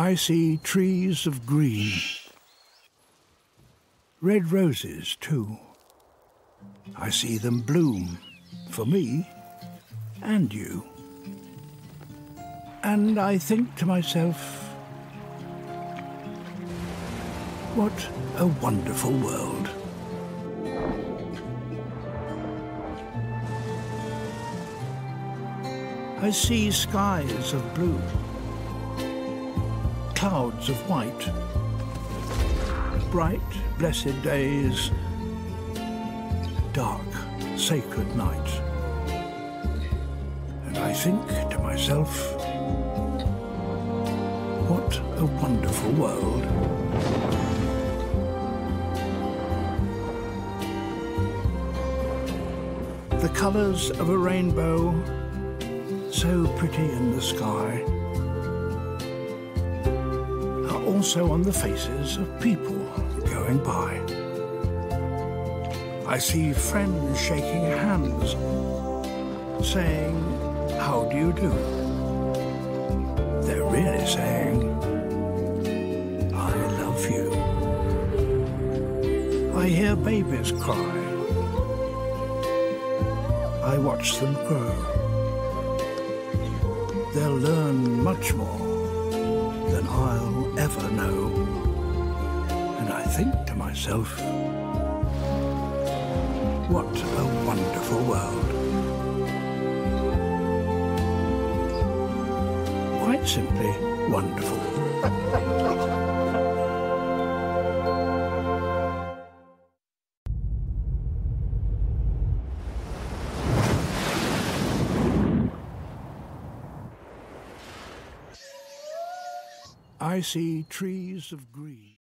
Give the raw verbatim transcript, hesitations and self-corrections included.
I see trees of green, red roses too. I see them bloom for me and you. And I think to myself, what a wonderful world. I see skies of blue, clouds of white, bright, blessed days, dark, sacred night. And I think to myself, what a wonderful world. The colours of a rainbow, so pretty in the sky, are also on the faces of people going by. I see friends shaking hands, saying, "How do you do?" They're really saying, "I love you." I hear babies cry. I watch them grow. They'll learn much more than I'll ever know. And I think to myself, what a wonderful world. Quite simply wonderful. I see trees of green.